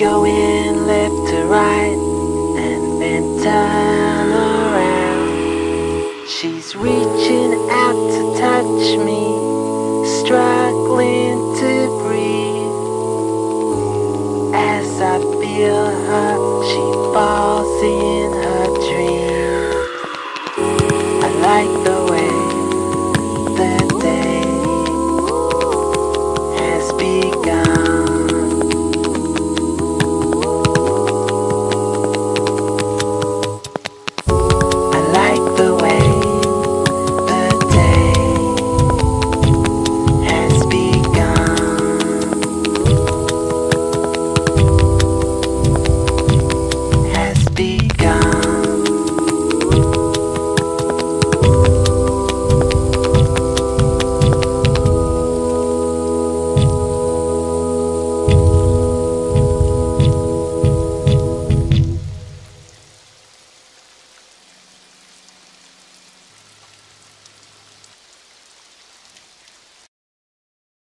going left to right and then turn around. She's reaching out to touch me, struggling to breathe. As I feel her, she falls in her dreams. I like the